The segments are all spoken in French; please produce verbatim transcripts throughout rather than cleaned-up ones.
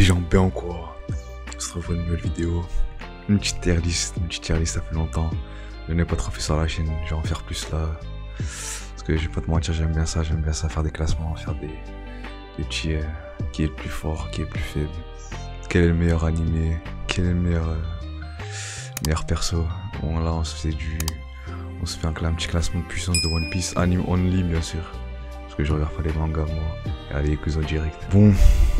gens bien quoi. On se retrouve pour une nouvelle vidéo. Une petite tier list, une petite tier list ça fait longtemps. Je n'ai pas trop fait sur la chaîne, je vais en faire plus là. Parce que je vais pas te mentir, j'aime bien ça, j'aime bien ça, faire des classements, faire des, des petits euh, qui est le plus fort, qui est le plus faible. Quel est le meilleur animé, quel est le meilleur, euh, meilleur perso. Bon là on se fait du. On se fait un, un petit classement de puissance de One Piece, anime only bien sûr. Parce que je regarde pas les mangas moi. Et allez, écoutez en direct. Bon.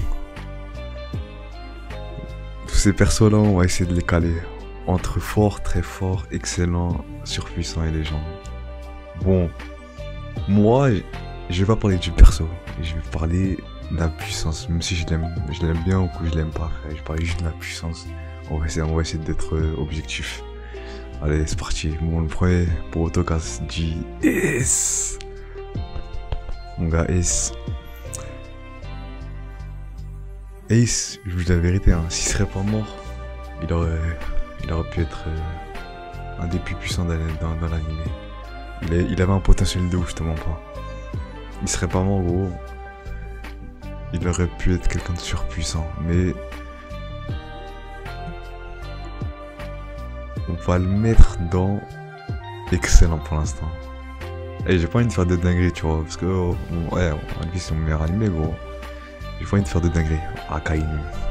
Tous ces persos là, on va essayer de les caler. Entre fort, très fort, excellent, surpuissant et légende. Bon. Moi, je vais pas parler du perso. Je vais parler de la puissance. Même si je l'aime je l'aime bien ou que je l'aime pas. Je vais parler juste de la puissance. On va essayer, on va essayer d'être euh, objectif. Allez, c'est parti. Bon, le premier pour Autocast G S. Mon gars Ace. Ace, je vous dis la vérité, hein, s'il serait pas mort, il aurait, il aurait pu être euh, un des plus puissants dans, dans, dans l'anime. Il, il avait un potentiel de ouf, je te mens pas. Il serait pas mort, gros. Il aurait pu être quelqu'un de surpuissant, mais on va le mettre dans excellent pour l'instant. Et j'ai pas envie de faire de dingueries, tu vois, parce que oh, ouais, en plus c'est mon meilleur animé, gros. J'ai pas envie de faire de dingueries. Akainu.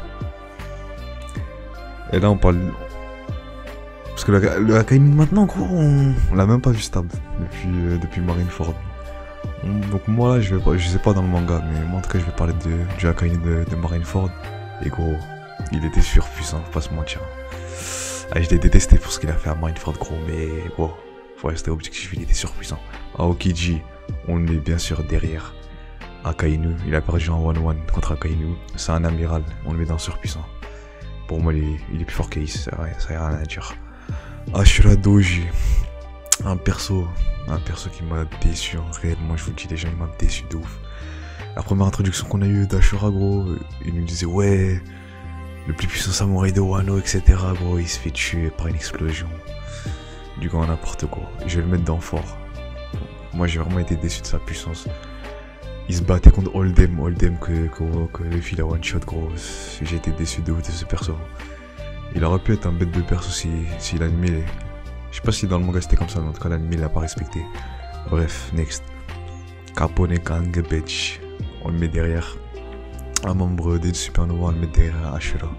Et là on parle. Parce que le, le Akainu maintenant, gros, on, on l'a même pas vu stable depuis, euh, depuis Marineford. Donc moi là, je vais pas, je sais pas dans le manga, mais moi en tout cas je vais parler de, du Akainu de, de Marineford. Et gros, il était surpuissant, faut pas se mentir. Ah, je l'ai détesté pour ce qu'il a fait à Marineford, gros, mais gros, faut rester objectif, il était surpuissant. Aokiji, on le met bien sûr derrière Akainu, il a perdu en one one contre Akainu, c'est un amiral, on le met dans surpuissant. Pour moi, il est, il est plus fort qu'Ace, ça n'y a rien à dire. Ashura Doji, un perso, un perso qui m'a déçu, en réellement, je vous le dis, les gens, il m'a déçu de ouf. La première introduction qu'on a eue d'Ashura, gros, il nous disait, ouais, le plus puissant samouraï de Wano, et cetera, gros, il se fait tuer par une explosion. Du coup, n'importe quoi. Je vais le mettre dans fort. Moi, j'ai vraiment été déçu de sa puissance. Il se battait contre Oldem, Oldem que, que, que le fil a one shot, gros. J'ai été déçu de ouf de ce perso. Il aurait pu être un bête de perso si, si l'anime. Je sais pas si dans le manga c'était comme ça, mais en tout cas, l'anime il l'a pas respecté. Bref, next. Capone Kangebech. On le met derrière. Un membre des Supernova, on le met derrière Ashura.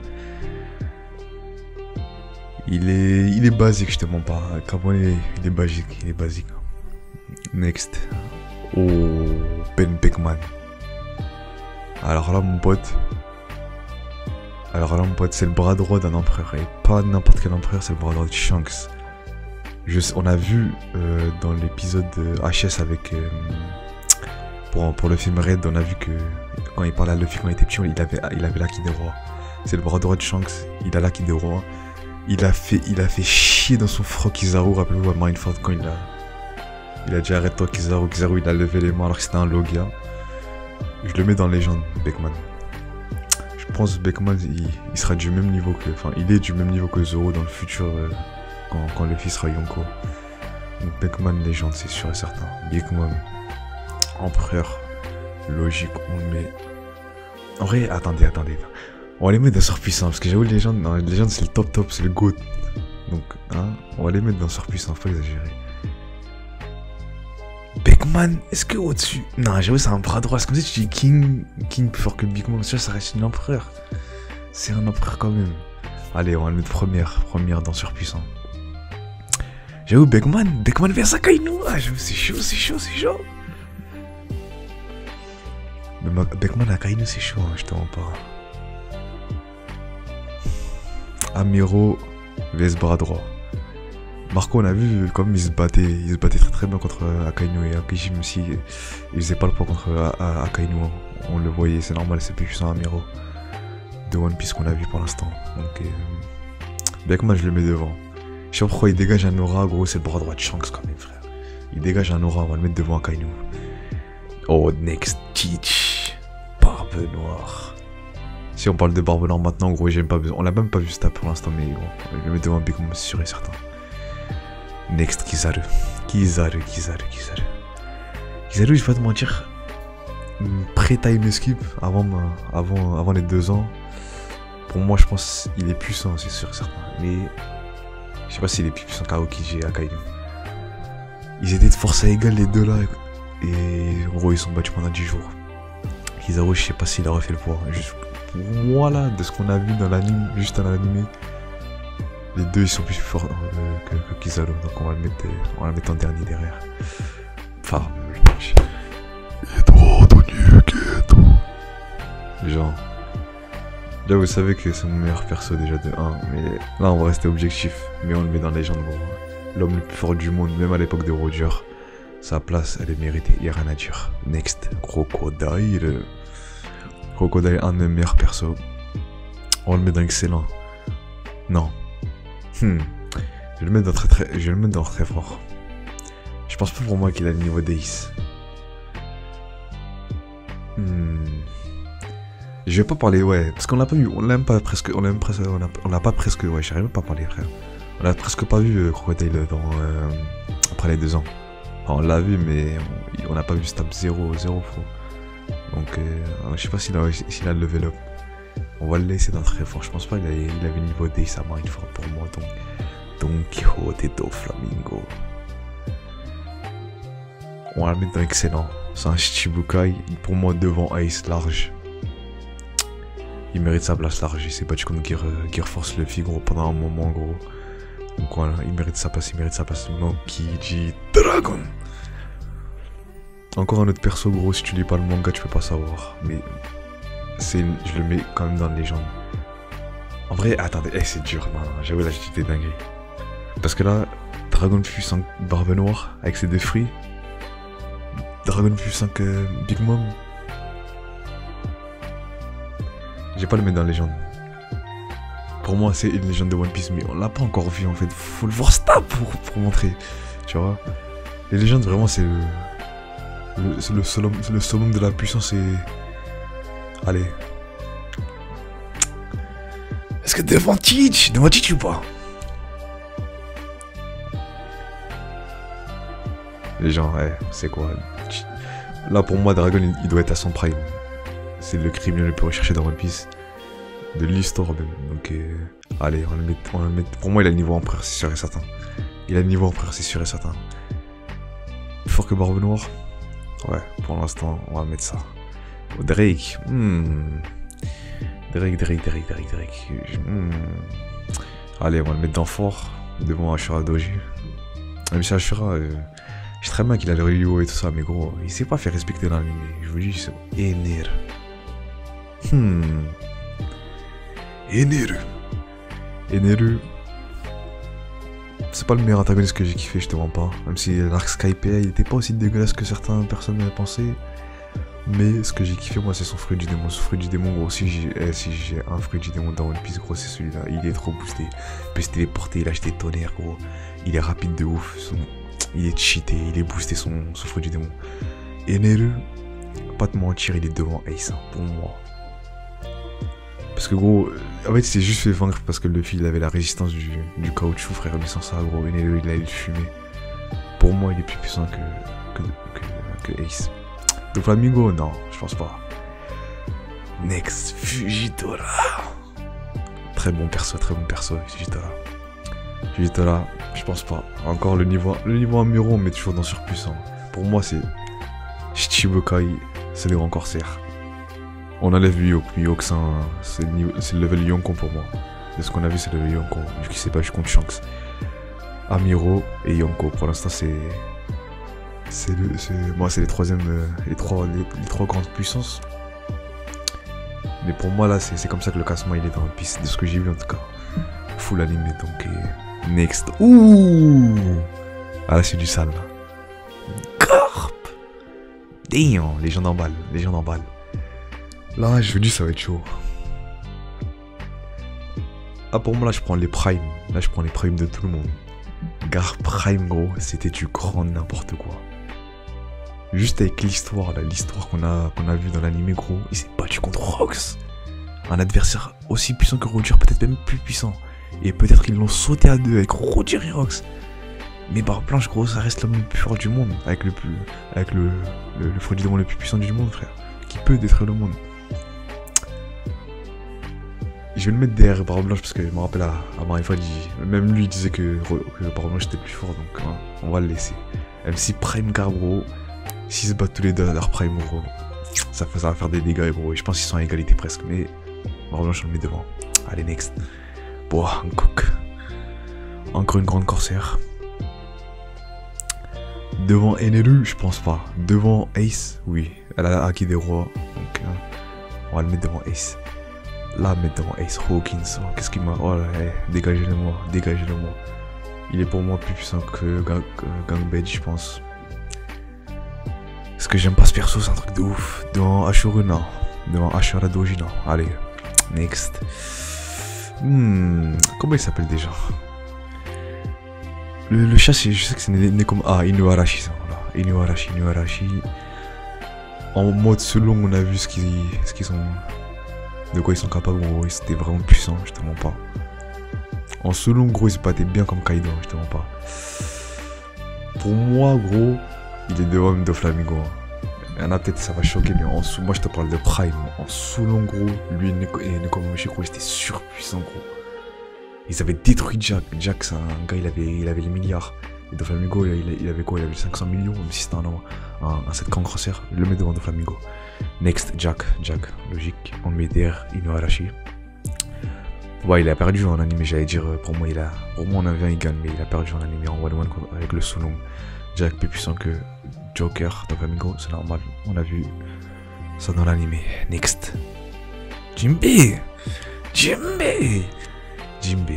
Il est, il est basique, je te mens pas. Capone, il est basique, il est basique. Next. Oh, Ben Beckman. Alors là, mon pote. Alors là, mon pote, c'est le bras droit d'un empereur. Et pas n'importe quel empereur, c'est le bras droit de Shanks. Je sais, on a vu euh, dans l'épisode H S avec. Euh, pour, pour le film Red, on a vu que quand il parlait à Luffy quand il était petit, il avait, il avait l'acquis des rois. C'est le bras droit de Shanks, il a l'acquis des rois. Il a fait, il a fait chier dans son froc Kizaru, rappelez-vous à Marineford quand il a. Il a dit arrête-toi Kizaru, Kizaru il a levé les mains alors que c'était un Logia. Je le mets dans légende, Beckman. Je pense que Beckman il, il sera du même niveau que. Enfin il est du même niveau que Zoro dans le futur euh, quand, quand le fils sera Yonko. Donc Beckman légende c'est sûr et certain. Big Mom. Empereur. Logique, on le met. En vrai, attendez, attendez. On va les mettre dans surpuissant parce que j'avoue les légendes, non, les légendes c'est le top top, c'est le GOAT. Donc hein, on va les mettre dans surpuissant, faut pas exagérer. Beckman, est-ce que au-dessus... Non, j'avoue, c'est un bras droit. C'est comme si tu dis King, King plus fort que Big Mom. Ça reste un empereur. C'est un empereur quand même. Allez, on va le mettre première. Première dans surpuissant. J'avoue, Beckman. Beckman vers Akainu. Ah, j'avoue, c'est chaud, c'est chaud, c'est chaud. Mais ma... Beckman Akainu, c'est chaud, hein, je te mens pas. Amiro vs bras droit. Marco, on a vu comme il se battait, il se battait très très bien contre Akainu et Aokiji, même si il faisait pas le poids contre Akainu. On le voyait, c'est normal, c'est plus puissant Amiro de One Piece qu'on a vu pour l'instant. Donc, euh, Beckman, je le mets devant. Je sais pas pourquoi il dégage un aura, gros, c'est le bras droit de Shanks quand même, frère. Il dégage un aura, on va le mettre devant Akainu. Oh, next, Teach, Barbe Noire. Si on parle de Barbe Noire maintenant, gros, j'aime pas besoin. On l'a même pas vu stab pour l'instant, mais bon, je le mets devant Beckman, c'est sûr et certain. Next, Kizaru. Kizaru, Kizaru, Kizaru. Kizaru, je vais pas te mentir. Pré-time skip, avant, avant, avant les deux ans, Pour moi, je pense qu'il est puissant, c'est sûr, certain. Mais je sais pas s'il est plus puissant qu'Aokiji et Akainu. Ils étaient de force à égale les deux là. Et en gros, ils sont battus pendant dix jours. Kizaru, je sais pas s'il aurait fait le poids. Juste pour moi là, de ce qu'on a vu dans l'anime, juste dans l'anime, les deux ils sont plus forts euh, que, que Kizaru. Donc on va le mettre, on va le mettre en dernier derrière. Enfin, Edo, Toniuk, Edo. Genre. Là vous savez que c'est mon meilleur perso déjà de un, mais là on va rester objectif, mais on le met dans les légendes gros. L'homme le plus fort du monde, même à l'époque de Roger, sa place elle est méritée, il n'y a rien à dire. Next, Crocodile. Crocodile, un de mes meilleurs persos. On le met dans excellent. Non. Hmm. Je vais le mettre dans très très, je vais le mettre dans très fort. Je pense pas pour moi qu'il a le niveau d'Ace. Hmm. Je vais pas parler, ouais, parce qu'on l'a pas vu, on l'aime pas presque, on l'aime presque, on l'a pas presque, ouais, j'arrive même pas à parler, frère. On l'a presque pas vu, euh, Crocodile, dans, euh, après les deux ans. Enfin, on l'a vu, mais on n'a pas vu Stab zéro, zéro fois. Donc, euh, je sais pas s'il a, s'il a level up. On va le laisser dans très fort, je pense pas qu'il avait, il avait le niveau d'Ace à Marineford pour moi, donc. Don Quijote do Flamingo. On va le mettre dans excellent. C'est un Shichibukai, pour moi, devant Ace large. Il mérite sa place large, il s'est battu contre Gear, Gear Force Luffy gros pendant un moment gros. Donc voilà, il mérite sa place, il mérite sa place. Monkey G Dragon. Encore un autre perso gros, si tu lis pas le manga tu peux pas savoir. Mais c'est, je le mets quand même dans les légendes. En vrai, attendez, hey, c'est dur, j'avoue là j'ai des dingueries. Parce que là, Dragon puissant Barbe Noire avec ses deux fruits. Dragon puissant que Big Mom. Je vais pas le mettre dans la légende. Pour moi, c'est une légende de One Piece, mais on l'a pas encore vu en fait. Faut le voir stop pour, pour montrer. Tu vois. Les légendes, vraiment, c'est le. le c'est le summum, le summum de la puissance et. Allez. Est-ce que devant Teach devant Teach ou pas? Les gens, ouais, c'est quoi? Là, pour moi, Dragon, il, il doit être à son prime. C'est le criminel le plus recherché dans One Piece. De l'histoire même. Donc, euh, allez, on va le mettre, on va le mettre. Pour moi, il a le niveau empereur, c'est sûr et certain. Il a le niveau empereur, c'est sûr et certain. Plus fort que Barbe Noire. Ouais, pour l'instant, on va mettre ça. Oh, Drake. Hmm. Drake, Drake, Drake, Drake, Drake. Hmm. Allez, on va le mettre dans fort. Devant Ashura Doji. Même si Ashura, euh, je sais très bien qu'il a le Ryu et tout ça, mais gros, il sait pas faire respecter l'anime. Je vous dis, c'est Ener. Hmm. Eneru. Eneru. C'est pas le meilleur antagoniste que j'ai kiffé, je te mens pas. Même si l'arc Skype, il était pas aussi dégueulasse que certaines personnes avaient pensé. Mais ce que j'ai kiffé, moi, c'est son fruit du démon. Son fruit du démon, gros, si j'ai eh, si j'ai un fruit du démon dans One Piece, gros, c'est celui-là. Il est trop boosté. Il peut se téléporter, il a acheté tonnerre, gros. Il est rapide de ouf. Son... Il est cheaté, il est boosté, son, son fruit du démon. Eneru, pas te mentir, il est devant Ace, hein, pour moi. Parce que gros, en fait, il s'est juste fait vaincre parce que Luffy il avait la résistance du, du caoutchouc, frère, mais sans ça, gros, Eneru, il allait le fumer. Pour moi, il est plus puissant que, que, que, que Ace. Donc Flamingo, non, je pense pas. Next, Fujitora. Très bon perso, très bon perso, Fujitora. Fujitora, je pense pas. Encore le niveau, le niveau en Muro, mais toujours dans surpuissant. Pour moi, c'est Shichibukai, c'est le grand corsaire. On enlève Mihawk, Mihawk c'est le level Yonko pour moi. De ce qu'on a vu, c'est le level Yonko, vu qu'il s'est battu contre Shanks. Amuro et Yonko, pour l'instant, c'est. C'est le. Moi, c'est les troisièmes. Euh, les, trois, les, les trois grandes puissances. Mais pour moi, là, c'est comme ça que le cassement il est dans One Piece, de ce que j'ai vu en tout cas. Full animé, donc. Euh, next. Ouh! Ah là, c'est du sale, là. Carp! Damn! Les gens d'emballe, les gens d'emballe. Là, je vous dis, ça va être chaud. Ah, pour moi, là, je prends les primes. Là, je prends les primes de tout le monde. Garp Prime, gros, c'était du grand n'importe quoi. Juste avec l'histoire, là, l'histoire qu'on a, qu'on a vue dans l'anime, gros, il s'est battu contre Rox. Un adversaire aussi puissant que Roger, peut-être même plus puissant. Et peut-être qu'ils l'ont sauté à deux avec Roger et Rox. Mais barre blanche, gros, ça reste l'homme le plus fort du monde. Avec le plus. Avec le. Le, le fruit du démon le plus puissant du monde, frère. Qui peut détruire le monde. je vais le mettre derrière Barbe Blanche parce que je me rappelle à, à Marineford, même lui il disait que, que Barbe Blanche était plus fort, donc hein, on va le laisser. Même si Prime Car, gros, s'ils se battent tous les deux à leur Prime, gros, ça, fait, ça va faire des dégâts, gros. Et je pense qu'ils sont à égalité presque, mais Barbe Blanche on le met devant. Allez, next. Bon, Hancock. Encore une grande corsaire. Devant Eneru, je pense pas. Devant Ace, oui. Elle a acquis des rois, donc hein, on va le mettre devant Ace. Là, mettre devant Ace Hawkins. Oh, qu'est-ce qu'il m'a. Oh là, hey, dégagez-le moi, dégagez-le moi. Il est pour moi plus puissant que Gang, Gangbait, je pense. Parce que j'aime pas ce perso, c'est un truc de ouf. Devant Ashuru, non. Devant Ashura Doji, non. Allez, next. Hmm, comment il s'appelle déjà? Le, le chat, je sais que c'est né, né comme. Ah, Inuarashi, ça. Voilà. Inuarashi, Inuarashi. En mode selon, on a vu ce qu'ils ce qu'ils sont. De quoi ils sont capables, gros. C'était vraiment puissant, je te mens pas. En solo, gros, il se battait bien comme Kaido, je te mens pas. Pour moi, gros, il est devant Doflamingo. Il y en a peut-être, ça va choquer, mais en solo, moi je te parle de Prime. En solo, gros, lui et Nekomamushi, gros, c'était surpuissant, gros. Ils avaient détruit Jack. Jack, c'est un gars, il avait, il avait les milliards. Et Doflamingo, il, il avait quoi? Il avait cinq cents millions, même si c'était un, un, un sept camp grossière. Il le met devant Doflamingo. Next, Jack. Jack, logique. On le met derrière Inuarashi. Ouais, il a perdu en animé, j'allais dire. Pour moi, il a. Pour moi, on avait un, il gagne, mais il a perdu en animé en one-one avec le Solong. Jack plus puissant que Joker, Doflamingo, c'est normal. On a vu ça dans l'animé. Next. Jinbe! Jinbe! Jinbe.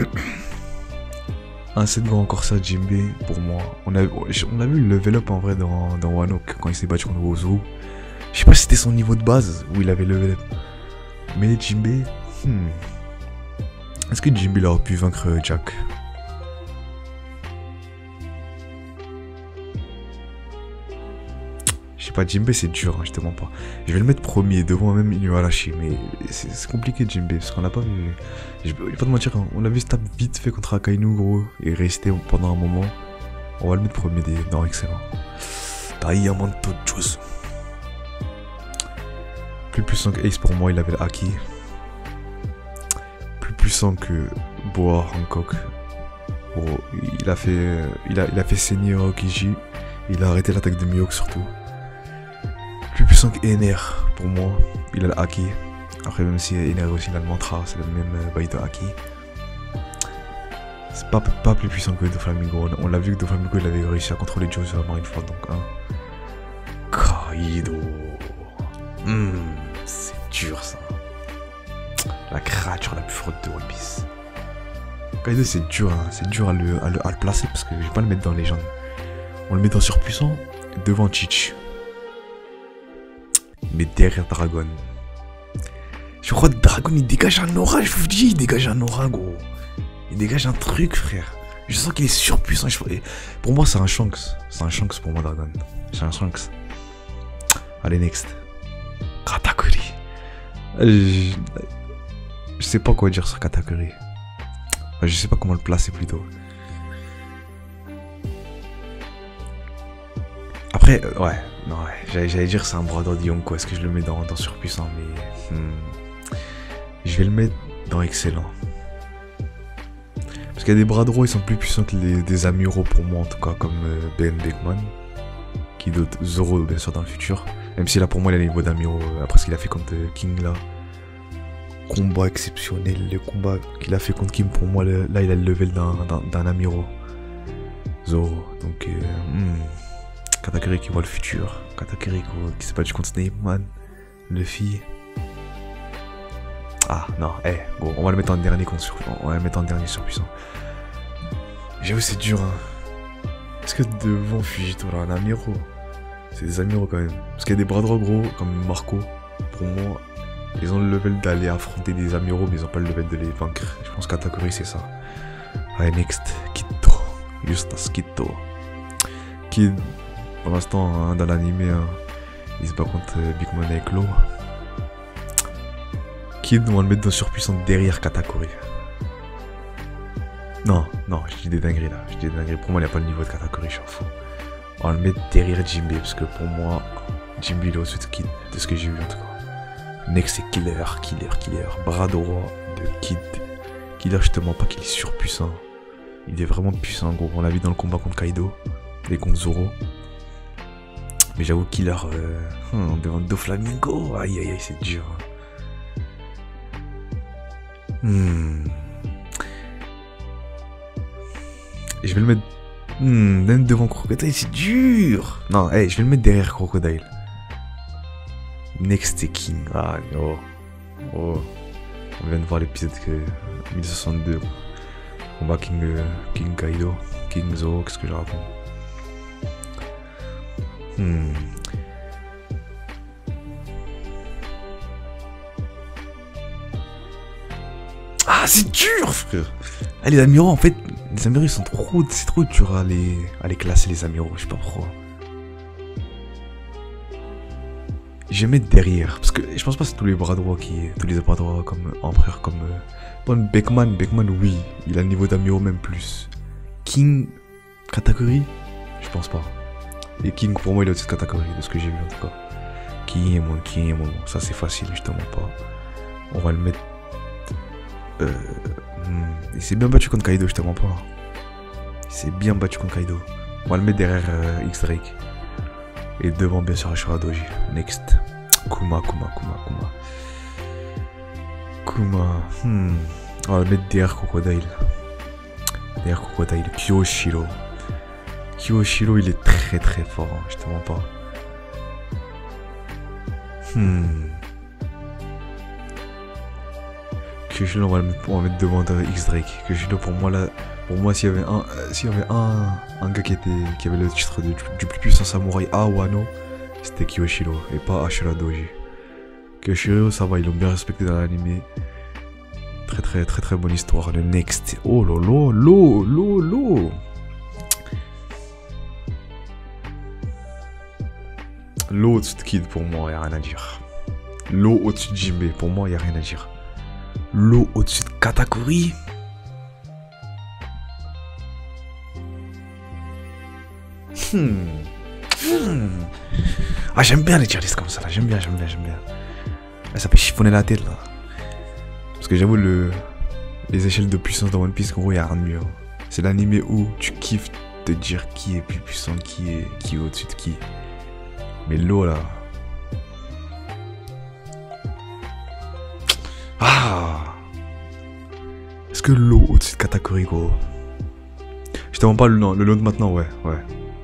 Un sept grand corsaire Jinbe, pour moi. On a, on a vu le level up en vrai dans, dans Wano Ok quand il s'est battu contre Ozo. Je sais pas si c'était son niveau de base où il avait level up. Mais Jinbe. Hmm. Est-ce que Jinbe aurait pu vaincre Jack? Je sais pas, Jinbe c'est dur, hein, je te mens pas. Je vais le mettre premier devant même Inuarashi, mais c'est compliqué Jinbe parce qu'on l'a pas vu. Je vais pas te mentir, on a vu stab vite fait contre Akainu, gros, et resté pendant un moment. On va le mettre premier dans Excellent. Diamanto Juice. Plus puissant que Ace pour moi, il avait le Haki. Plus puissant que Boa Hancock. Gros, il a fait, il a, il a fait saigner Aokiji. Il a arrêté l'attaque de Mihawk surtout. Plus puissant que Ener pour moi, il a le Haki. Après, même si Ener aussi il a le mantra, c'est le même euh, bail de Haki. C'est pas, pas plus puissant que Doflamingo. On, on l'a vu que Doflamingo il avait réussi à contrôler Joe sur Marineford, donc hein. Kaido. Mmh, c'est dur ça. La créature la plus forte de One Piece. Kaido c'est dur, hein. C'est dur à le, à, le, à le placer parce que je vais pas le mettre dans Légende. On le met dans surpuissant devant Chich. Mais derrière Dragon. Je crois que Dragon il dégage un aura, je vous dis, il dégage un aura, gros. Il dégage un truc, frère. Je sens qu'il est surpuissant. Je... Pour moi, c'est un Shanks. C'est un Shanks pour moi, Dragon. C'est un Shanks. Allez, next. Katakuri. Je... je sais pas quoi dire sur Katakuri. Je sais pas comment le placer plutôt. Après, euh, ouais. Non, ouais. J'allais dire c'est un bras d'Odion, quoi. Est-ce que je le mets dans, dans surpuissant? Mais. Hmm. Je vais le mettre dans excellent. Parce qu'il y a des bras droits, ils sont plus puissants que les, des amiraux pour moi, en tout cas, comme euh, Ben Beckman. Qui d'autre? Zoro, bien sûr, dans le futur. Même si là, pour moi, il a le niveau d'amiraux. Euh, après ce qu'il a fait contre euh, King, là. Combat exceptionnel. Le combat qu'il a fait contre King, pour moi, le, là, il a le level d'un amiraux. Zoro. Donc, euh, hmm. Katakuri qui voit le futur. Katakuri qui s'est battu contre Snape Man. Luffy. Ah non, eh, hey, bon, on va le mettre en dernier contre sur... On va le mettre en dernier surpuissant. J'avoue c'est dur hein. Est-ce que devant Fujito là, un amiraux? C'est des amiraux quand même. Parce qu'il y a des bras droits gros comme Marco. Pour moi, ils ont le level d'aller affronter des amiraux, mais ils ont pas le level de les vaincre. Je pense qu'Katakuri c'est ça. Allez, next. Kitto. Eustace Kitto. Qui, pour l'instant, hein, dans l'anime, hein, il se bat contre euh, Big Mom avec l'eau. Kid, on va le mettre dans surpuissant derrière Katakuri. Non, non, je dis des dingueries là. Je dis des dingueries. Pour moi, il n'y a pas le niveau de Katakuri, je suis fou. On va le mettre derrière Jinbe, parce que pour moi, Jinbe il est au-dessus de Kid, de ce que j'ai vu en tout cas. Next, c'est Killer, Killer, Killer. Bras droit de Kid. Killer, je te mens pas qu'il est surpuissant. Il est vraiment puissant, gros. On l'a vu dans le combat contre Kaido et contre Zoro. Mais j'avoue, Killer, euh, hum, devant Doflamingo, aïe aïe aïe, c'est dur. Hmm. Et je vais le mettre hmm, même devant Crocodile, c'est dur. Non, hey, je vais le mettre derrière Crocodile. Next, c'est King. Ah, oh. Oh. On vient de voir l'épisode que mille soixante-deux. Combat King, euh, King Kaido, King Zoro, qu'est-ce que je raconte? Hmm. Ah, c'est dur, frère. Ah, les amiraux, en fait, les amiraux, ils sont trop... C'est trop dur à les, à les classer, les amiraux. Je sais pas pourquoi. Je vais mettre derrière. Parce que je pense pas que c'est tous les bras droits qui... Tous les bras droits comme empereur, comme... Euh, bon, Beckman, Beckman, oui. Il a le niveau d'amiraux, même plus. King... Katakuri? Je pense pas. Et King, pour moi, il a au-dessus de Katakuri, de ce que j'ai vu, en tout cas. King est mon, King est mon... Ça, c'est facile, je te mens pas. On va le mettre... Euh, hmm. Il s'est bien battu contre Kaido, je te mens pas. Il s'est bien battu contre Kaido. On va le mettre derrière euh, X-Drake. Et devant, bien sûr, Ashura Doji. Next. Kuma, Kuma, Kuma, Kuma. Kuma. Hmm. On va le mettre derrière Crocodile. Derrière Crocodile. Kyoshiro. Kyoshiro, il est très très fort, hein, je te mens pas. Hmm. Kyoshiro, on va le mettre, on va mettre devant X-Drake. Kyoshiro, pour moi, là, pour moi, s'il y avait un, euh, s'il y avait un, un gars qui était, qui avait le titre de, du, du plus puissant samouraï A ou Wano, c'était Kyoshiro et pas Ashura Doji. Kyoshiro, ça va, ils l'ont bien respecté dans l'anime. Très très très très bonne histoire. Le next. Oh lolo, lo, lo, lo. L'eau au-dessus de Kid, pour moi, il n'y a rien à dire. L'eau au-dessus de Jinbe, pour moi, il n'y a rien à dire. L'eau au-dessus de Katakuri. Hmm. Hmm. Ah, j'aime bien les tier lists comme ça, là. J'aime bien, j'aime bien, j'aime bien. Là, ça peut chiffonner la tête, là. Parce que j'avoue, le... les échelles de puissance dans One Piece, gros, il n'y a rien de mieux. C'est l'anime où tu kiffes te dire qui est plus puissant, qui est, qui est au-dessus de qui. Mais l'eau là. Ah. Est-ce que l'eau au-dessus de Katakuri, gros? Je te demande pas le nom, le lot de maintenant, ouais, ouais.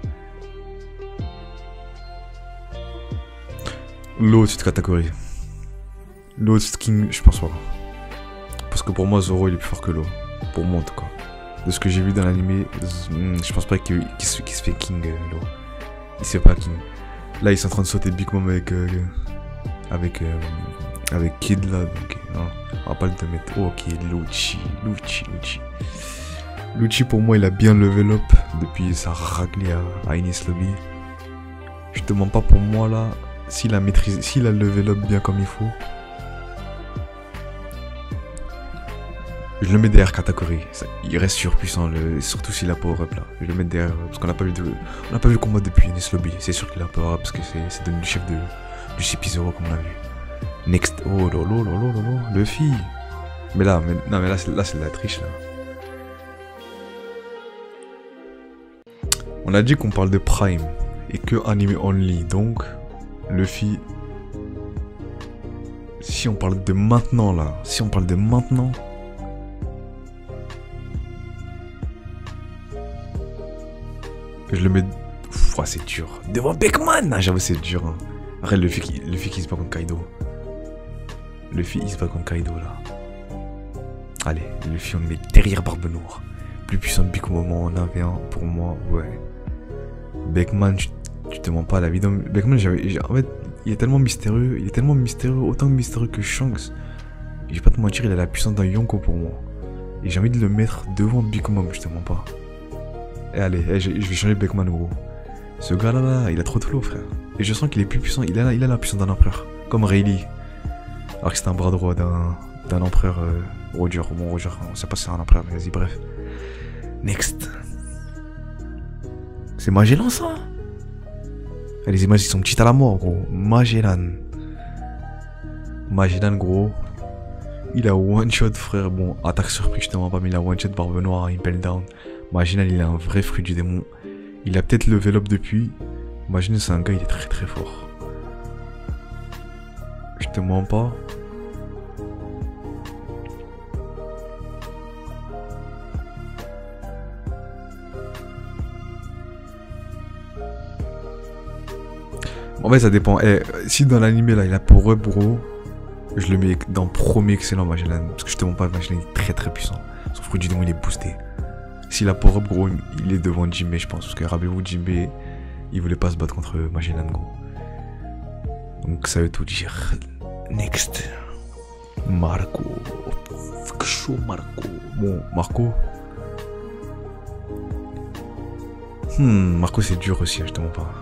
L'eau au-dessus de Katakuri. L'eau au-dessus de King, je pense pas. Parce que pour moi, Zoro il est plus fort que l'eau. Pour moi en tout cas. De ce que j'ai vu dans l'anime, je pense pas qu'il qu se, qu se fait King, euh, l'eau. Il se fait pas King. Là, ils sont en train de sauter Big Mom avec euh, avec euh, avec Kid là, donc hein, on va pas le mettre. Oh, ok, Lucci, Lucci, Lucci. Lucci pour moi, il a bien level up depuis sa raclée à, à Enies Lobby. Je te demande pas pour moi là, s'il a maîtrisé, s'il a level up bien comme il faut. Je le mets derrière Katakuri, ça, il reste surpuissant, le, surtout s'il a power up là. Je le mets derrière, parce qu'on n'a pas vu de, on n'a pas vu le combat depuis Enies Lobby. C'est sûr qu'il a power up parce que c'est devenu le chef de, du C P zéro comme on l'a vu. Next, oh lolo lolo lolo, Luffy. Mais là, mais, non mais là c'est là c'est de la triche là. On a dit qu'on parle de Prime et que anime only, donc Luffy. Si on parle de maintenant là, si on parle de maintenant. Je le mets... Ouf, c'est dur. Devant Beckman, ah, j'avoue c'est dur. Hein. Arrête, Luffy qui, Luffy qui se bat contre Kaido. Luffy il se bat contre Kaido là. Allez, Luffy on le met derrière Barbe Noire. Plus puissant de Big Mom en un v un pour moi, ouais. Beckman, tu, tu te mens pas la vie. Dans... Beckman, j'avais... En fait, il est tellement mystérieux. Il est tellement mystérieux, autant mystérieux que Shanks. Je vais pas te mentir, il a la puissance d'un Yonko pour moi. Et j'ai envie de le mettre devant Big Mom, je te mens pas. Et allez, eh, je, je vais changer Beckman, gros. Ce gars là, là, il a trop de flow, frère. Et je sens qu'il est plus puissant. Il a, il a la puissance d'un empereur. Comme Rayleigh. Alors que c'est un bras droit d'un empereur euh, Roger. Bon, Roger, on sait pas si c'est un empereur, mais vas-y, bref. Next. C'est Magellan, ça? Les images, ils sont petites à la mort, gros. Magellan. Magellan, gros. Il a one shot, frère. Bon, attaque surprise, je te mens pas, mais il a one shot Barbe Noire, Impel Down. Magellan, il est un vrai fruit du démon. Il a peut-être level up depuis. Magellan, c'est un gars, il est très très fort. Je te mens pas. En fait, ça dépend. Eh, si dans l'animé, là, il a pour up, gros, je le mets dans premier excellent Magellan. Parce que je te mens pas, Magellan est très très puissant. Son fruit du démon, il est boosté. S'il a pour up, gros, il est devant Jinbei, je pense. Parce que rappelez-vous, Jinbei, il voulait pas se battre contre Magellan, gros. Donc ça veut tout dire. Next. Marco. Fuck chaud, Marco. Bon, Marco. Hmm, Marco, c'est dur aussi, hein, je te mens pas.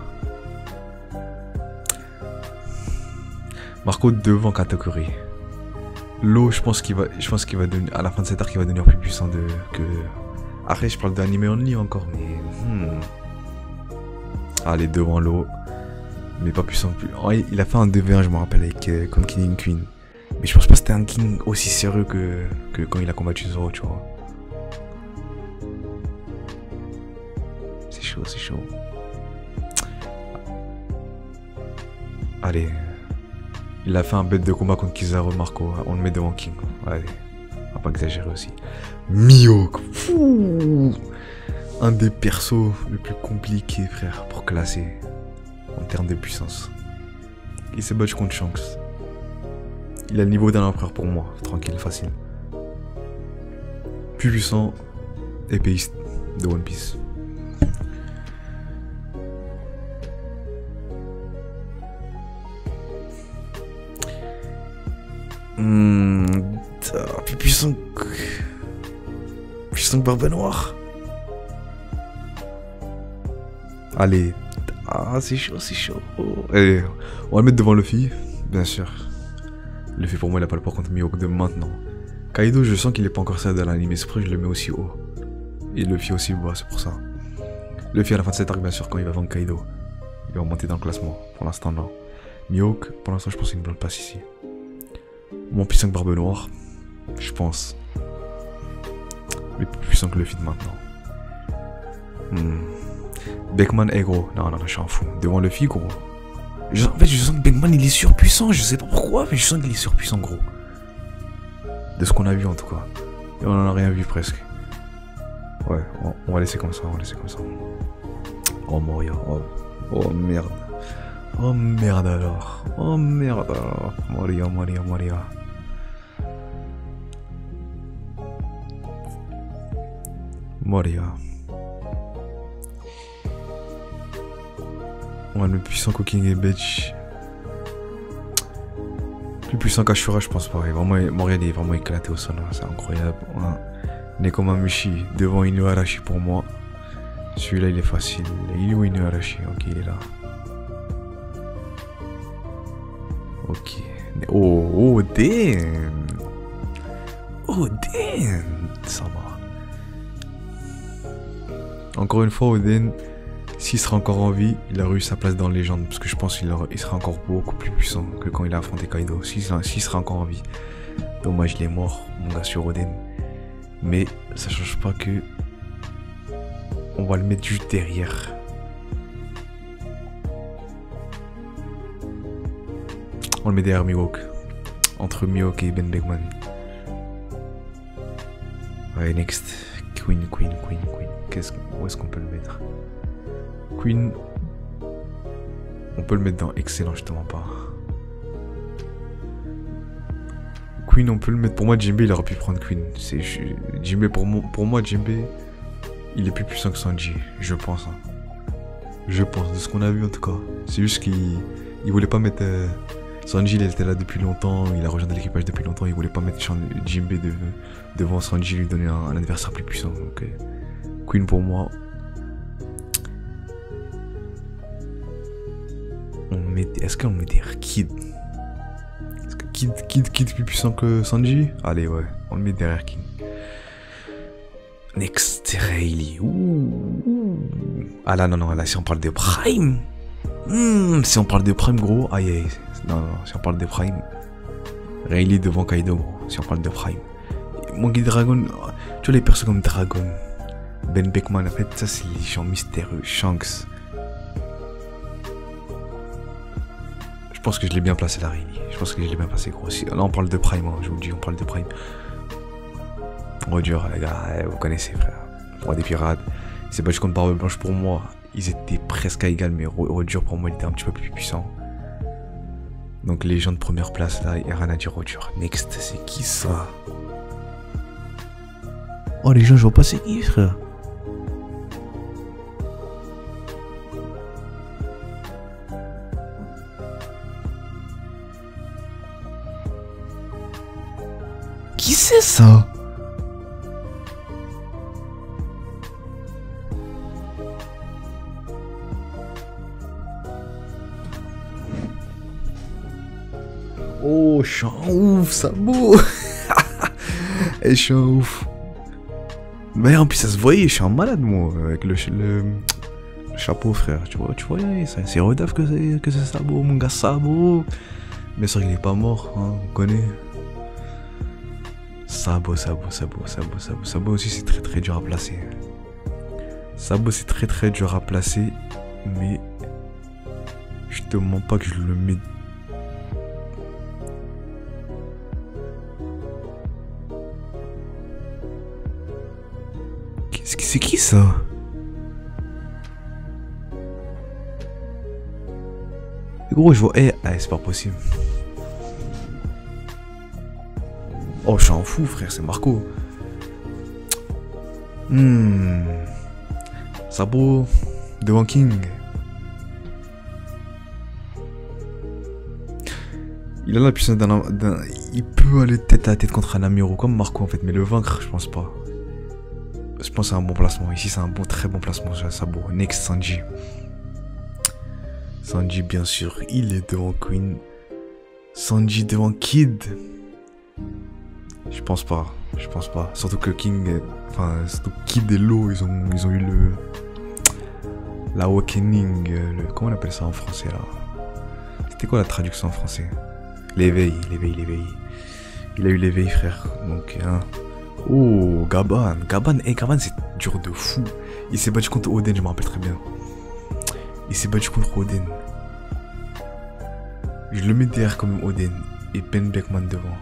Marco devant Katakuri. L'eau, je pense qu'il va, je pense qu'il va devenir, à la fin de cet arc, il va devenir plus puissant de, que. Après, je parle d'anime only encore, mais. Hmm. Allez, devant l'eau. Mais pas puissant plus. Oh, il a fait un deux v un, je me rappelle, avec euh, contre King Queen. Mais je pense pas que c'était un King aussi sérieux que, que quand il a combattu Zoro, tu vois. C'est chaud, c'est chaud. Allez. Il a fait un bête de combat contre Kizaru Marco. On le met devant King. Allez. On va pas exagérer aussi. Mihawk. Fou. Un des persos les plus compliqués, frère, pour classer. En termes de puissance. Il s'est battu contre Shanks. Il a le niveau d'un empereur pour moi. Tranquille, facile. Plus puissant. Épéiste de One Piece. Mmh, plus puissant que... Plus puissant que Barbe Noire. Allez. Ah, c'est chaud, c'est chaud. Allez, on va le mettre devant Luffy, bien sûr. Luffy pour moi il a pas le poids contre Mihawk de maintenant. Kaido, je sens qu'il est pas encore ça dans l'anime, c'est pour ça que je le mets aussi haut. Et Luffy aussi bas, c'est pour ça. Luffy à la fin de cet arc, bien sûr, quand il va vaincre Kaido, il va monter dans le classement. Pour l'instant, non. Mihawk, pour l'instant, je pense qu'il ne passe ici. Moins puissant que Barbe Noire, je pense. Mais plus puissant que Luffy de maintenant. Hmm. Beckman est gros. Non, non, non, je suis un fou. Devant Luffy, gros. Je, en fait, je sens que Beckman, il est surpuissant. Je sais pas pourquoi, mais je sens qu'il est surpuissant, gros. De ce qu'on a vu, en tout cas. Et on en a rien vu, presque. Ouais, on, on va laisser comme ça, on va laisser comme ça. Oh, Moria. Oh, oh merde. Oh, merde alors. Oh, merde alors. Moria, Moria, Moria. Moria. Ouais, le puissant Cooking et Bitch. Plus puissant qu'Ashura, je pense pas. Vraiment, Moria il est vraiment éclaté au sol. C'est incroyable. Ouais. Nekomamushi devant Inuarashi pour moi. Celui-là, il est facile. Il est où Inuarashi? Ok, il est là. Ok. Oh, oh, damn. Oh, damn. Ça va. Encore une fois, Oden. S'il sera encore en vie, il a eu sa place dans la légende. Parce que je pense qu'il il sera encore beaucoup plus puissant que quand il a affronté Kaido. S'il s'il sera encore en vie. Dommage, il est mort, mon gars, sur Oden. Mais ça change pas que... On va le mettre juste derrière. On le met derrière Mihawk. Entre Mihawk et Ben Beckman. Ouais, next. Queen, Queen, Queen, Queen. Qu'est-ce, où est-ce qu'on peut le mettre? Queen, on peut le mettre dans excellent, justement pas. Queen, on peut le mettre. Pour moi, Jinbei, il aurait pu prendre Queen. C'est Jinbei, pour moi, pour moi, Jinbei, il est plus puissant que Sanji, je pense. Hein. Je pense, de ce qu'on a vu en tout cas. C'est juste qu'il il voulait pas mettre. Euh, Sanji, il était là depuis longtemps, il a rejoint l'équipage depuis longtemps, il voulait pas mettre Jinbei de, devant Sanji, lui donner un, un adversaire plus puissant. Donc, euh, Queen pour moi. Est-ce qu'on met derrière Kid? Est-ce que Kid, Kid, Kid est plus puissant que Sanji? Allez, ouais, on le met derrière King. Next, Rayleigh. Ouh. Ah là, non, non, là, si on parle de Prime. Hmm, si on parle de Prime, gros, aïe, aïe. Non, non, si on parle de Prime. Rayleigh devant Kaido, gros, si on parle de Prime. Mon guide Dragon, tu vois les persos comme Dragon, Ben Beckman, en fait, ça c'est les gens mystérieux, Shanks. Je pense que je l'ai bien placé la Rayleigh. Je pense que je l'ai bien placé, gros. Si, là on parle de Prime, hein, je vous le dis, on parle de Prime. Roger, les gars, vous connaissez, frère. Roi des pirates. Il s'est battu contre Barbe Blanche pour moi. Ils étaient presque à égal, mais Roger pour moi il était un petit peu plus puissant. Donc les gens de première place là, il n'y a rien à dire Roger. Next, c'est qui ça? Oh les gens, je vois pas c'est qui, frère. Qui c'est ça? Oh, je suis un ouf, ça beau. Et je suis un ouf. Mais en plus, ça se voyait, je suis un malade, moi, avec le, le, le chapeau, frère. Tu vois, tu vois, c'est Rodaf que c'est que c'est Sabo, mon gars Sabo. Bien sûr, il est pas mort, hein, on connaît. Sabo, Sabo, Sabo, Sabo, Sabo. Sabo aussi, c'est très très dur à placer. Sabo, c'est très très dur à placer, mais je te mens pas que je le mets. C'est qui ça? Gros, je vois. Eh, ah, c'est pas possible. Oh, je suis un fou, frère, c'est Marco. Hmm. Sabo devant King. Il a la puissance d'un. Il peut aller tête à tête contre un Amiro comme Marco en fait, mais le vaincre, je pense pas. Je pense que c'est un bon placement. Ici, c'est un bon, très bon placement sur Sabo. Next, Sanji. Sanji, bien sûr, il est devant Queen. Sanji devant Kid. Je pense pas. Je pense pas. Surtout que King. Enfin, surtout Kid et Law, ils ont, ils ont eu le. L'awakening. Le, comment on appelle ça en français là? C'était quoi la traduction en français? L'éveil, l'éveil, l'éveil. Il a eu l'éveil, frère. Donc, hein. Oh, Gaban. Gaban, hey, Gaban, c'est dur de fou. Il s'est battu contre Oden, je me rappelle très bien. Il s'est battu contre Oden. Je le mets derrière comme Oden. Et Ben Beckman devant.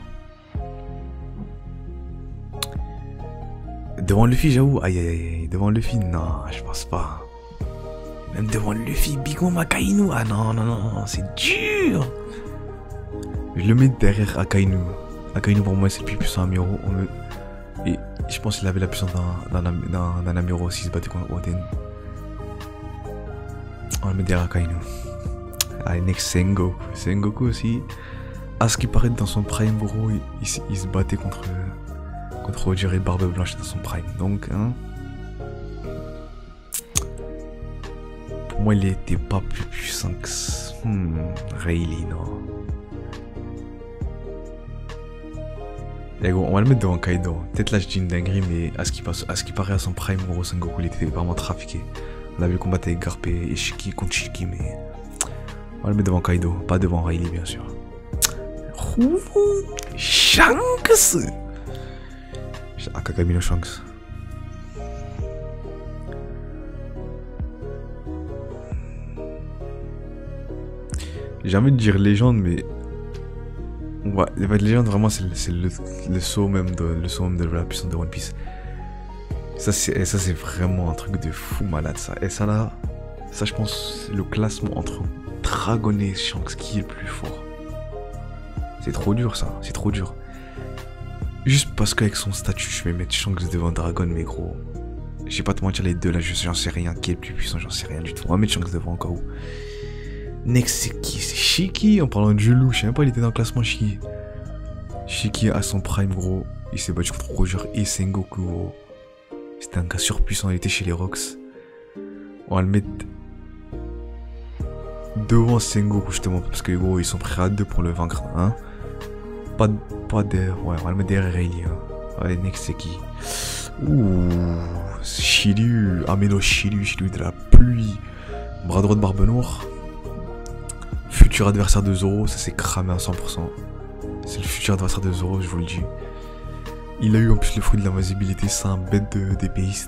Devant Luffy, j'avoue. Aïe, aïe, aïe. Devant Luffy, non, je pense pas. Même devant Luffy, Big Mom Akainu. Ah non, non, non, c'est dur. Je le mets derrière Akainu. Akainu, pour moi, c'est le plus puissant Amiro. On le... Et je pense qu'il avait la puissance d'un Amiro s'il se battait contre Oden. On le met derrière Akainu. Allez, next, Sengoku. Sengoku aussi. À ce qui paraît, dans son prime, gros, il, il, il se battait contre, contre Roger et Barbe Blanche dans son prime. Donc, hein. Pour moi, il était pas plus puissant que. Hmm, Rayleigh, non. Et gros, on va le mettre devant Kaido. Peut-être là je dis une dinguerie, mais à ce qui, passe, à ce qui paraît à son prime, gros, Sengoku il était vraiment trafiqué. On a vu combattre avec Garp et Shiki contre Shiki, mais on va le mettre devant Kaido, pas devant Rayleigh bien sûr. Ouh, Shanks. Akagami no Shanks. J'ai jamais de dire légende, mais ouais, les légendes vraiment c'est le, le saut même de le saut même de la puissance de One Piece. Ça c'est ça c'est vraiment un truc de fou malade ça. Et ça là, ça je pense c'est le classement entre Dragon et Shanks qui est le plus fort. C'est trop dur ça, c'est trop dur. Juste parce qu'avec son statut je vais mettre Shanks devant Dragon, mais gros, je vais pas te mentir, les deux là j'en sais rien qui est le plus puissant, j'en sais rien du tout. On va mettre Shanks devant encore où. Next, c'est qui? C'est Shiki. En parlant de Jelou, je sais même pas, il était dans le classement Shiki. Shiki à son prime, gros. Il s'est battu contre Roger et Sengoku, gros. C'était un gars surpuissant, il était chez les Rocks. On va le mettre devant Sengoku, justement, parce que gros, ils sont prêts à deux pour le vaincre, hein. Pas de. Pas de. Ouais, on va le mettre derrière Rayleigh. Hein. Allez, next, c'est qui? Ouh. Shiryu. Ameno Shiryu, Shiryu de la pluie. Bras droit de Barbe Noire. Futur adversaire de Zoro, ça s'est cramé à cent pour cent. C'est le futur adversaire de Zoro, je vous le dis. Il a eu en plus le fruit de l'invisibilité, c'est un bête de d'épéiste.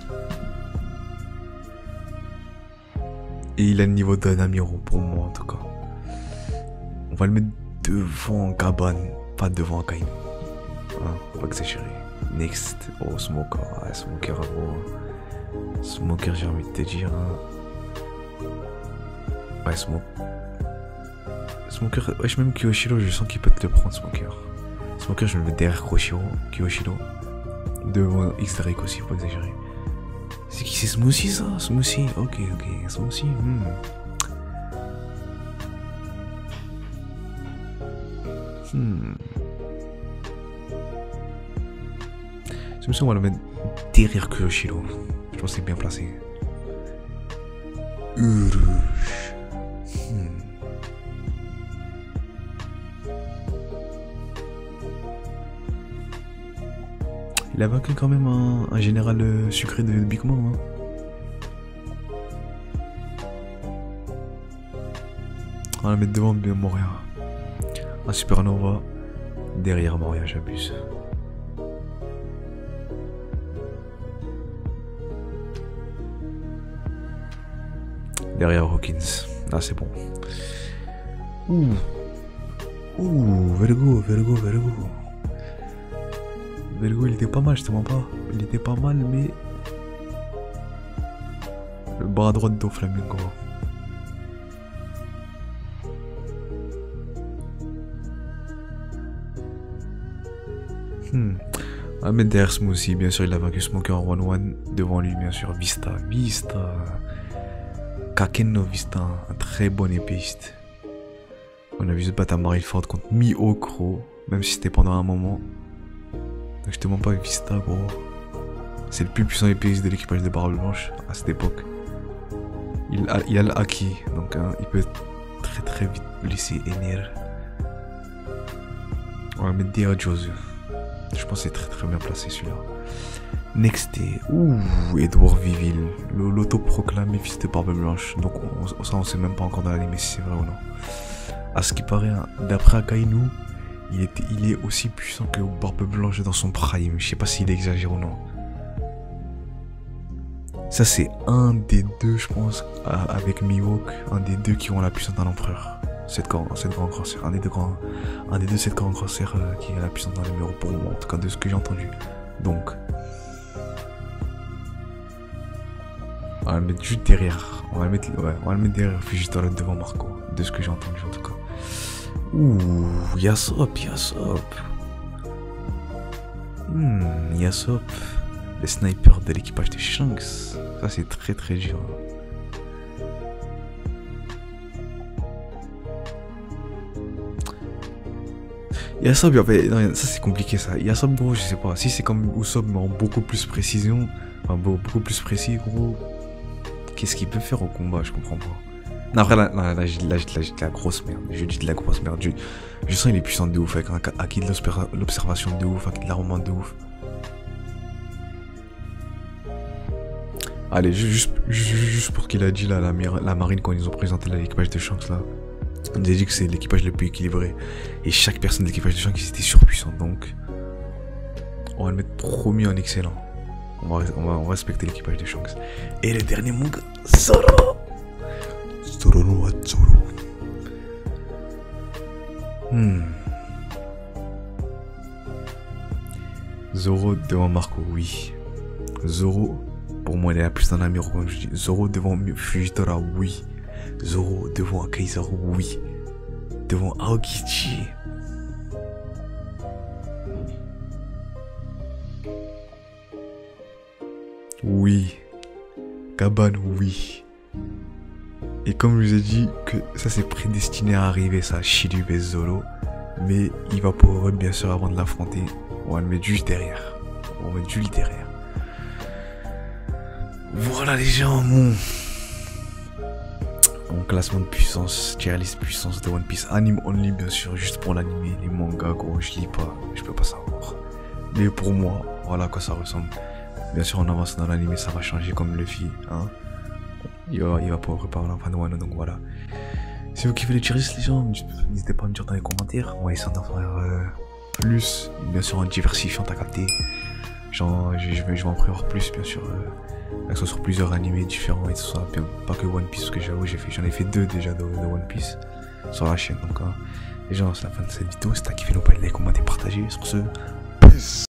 Et il a le niveau d'un Amiro pour moi en tout cas. On va le mettre devant Gaban, pas devant Akainu. Hein, faut pas exagérer. Next, oh Smoker, ah, Smoker gros. Smoker j'ai envie de te dire. Hein. Ouais Smoker. Smoker, wesh même Kyoshiro je sens qu'il peut te le prendre Smoker. Smoker je me le mets derrière Kuroshiro, Kyoshiro. Devant X-Drake aussi, faut pas exagérer. C'est qui c'est Smoothie ça? Smoothie, ok ok, Smoothie. Hmm. Hmm. Smoothie on va le mettre derrière Kuroshiro. Je pense que c'est bien placé. Urush. Hmm. Il a vaincu quand même un, un général euh, sucré de Big Mom. Hein. On va la mettre devant Moria. Un Supernova. Derrière Moria, j'abuse. Derrière Hawkins. Ah, c'est bon. Ouh. Ouh, Vergo, Vergo, Vergo. Vergo, il était pas mal, je te mens pas. Il était pas mal, mais... Le bras droit de Doflamingo. Hmm. On va mettre derrière Smoothie, bien sûr, il a vaincu Smoker en un un. Devant lui, bien sûr, Vista. Vista. Kaken no Vista, un très bon épéiste. On a vu se battre à Marineford contre Mihawk, même si c'était pendant un moment. Donc je te mens pas avec Vista gros. C'est le plus puissant épéiste de l'équipage de Barbe Blanche à cette époque. Il a, il a le haki, donc hein, il peut très très vite blesser Enir. On va mettre derrière Josu. Je pense que c'est très très bien placé celui-là. Next est ouh, Edward Viville, l'autoproclamé fils de Barbe Blanche. Donc on, ça on sait même pas encore dans l'anime si c'est vrai ou non. À ce qui paraît, hein, d'après Akainu, il, était, il est aussi puissant que Barbe Blanche dans son prime. Je sais pas s'il exagère ou non. Ça c'est un des deux, je pense, avec Mihawk, un des deux qui ont la puissance d'un empereur. Cette grande, cette grande grossière, un des deux grands, un des deux cette grande grossière euh, qui a la puissance d'un numéro pour moi, en tout cas de ce que j'ai entendu. Donc, on va le mettre juste derrière. On va le mettre, ouais, on va le mettre derrière Fujitora devant Marco, de ce que j'ai entendu en tout cas. Ouh, Yasop, Yasop. Hmm, Yasop, le sniper de l'équipage de Shanks. Ça c'est très très dur. Yasop, ça c'est compliqué ça. Yasop gros, je sais pas. Si c'est comme Usopp mais en beaucoup plus précision, enfin beaucoup plus précis gros. Qu'est-ce qu'il peut faire au combat, je comprends pas. Non, après là, là, là, j'ai de la grosse merde. Je dis de la grosse merde. Je, je sens qu'il est puissant de ouf avec un acquis de l'observation de ouf, acquis de l'armement de ouf. Allez, juste, juste, juste pour qu'il a dit là, la, la marine quand ils ont présenté l'équipage de Shanks là. On nous a dit que c'est l'équipage le plus équilibré. Et chaque personne de l'équipage de Shanks était surpuissante. Donc, on va le mettre premier en excellent. On va, on va, on va respecter l'équipage de Shanks. Et le dernier manga, Zoro. Zoro no Zoro. Hmm. Zoro devant Marco, oui. Zoro, pour moi, il est la plus d'un Amiro, comme je dis. Zoro devant Fujitora, oui. Zoro devant Kaizaru, oui. Devant Aokichi. Oui. Gaban, oui. Et comme je vous ai dit que ça c'est prédestiné à arriver, ça, Shiryu et Zoro. Mais il va pour eux, bien sûr, avant de l'affronter. On va le mettre juste derrière. On va le mettre juste derrière. Voilà les gens, mon... mon classement de puissance, tier list puissance de One Piece. Anime only, bien sûr, juste pour l'anime. Les mangas, gros, je lis pas, je peux pas savoir. Mais pour moi, voilà à quoi ça ressemble. Bien sûr, on avance dans l'anime, ça va changer comme Luffy, hein. Il va, il va pouvoir préparer la fin de Wano, donc voilà. Si vous kiffez les tier list, les gens, n'hésitez pas à me dire dans les commentaires. On va essayer d'en faire euh, plus, bien sûr en diversifiant, t'as capté. Genre, je, je, vais, je vais en prévoir plus, bien sûr. Euh, que ce soit sur plusieurs animés différents et tout ça. Bien, pas que One Piece, parce que j'avoue, j'ai fait, j'en ai fait deux déjà de, de One Piece sur la chaîne. Donc, hein. Et genre, c'est la fin de cette vidéo. Si t'as kiffé, n'oublie pas de liker, commenter, partager. Sur ce, peace.